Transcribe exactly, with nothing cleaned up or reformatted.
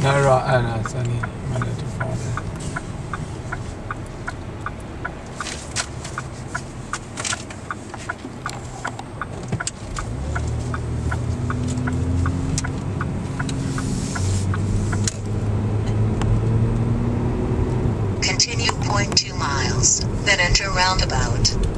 No, right, oh no, it's only a minute to far there. Continue zero point two miles, then enter roundabout.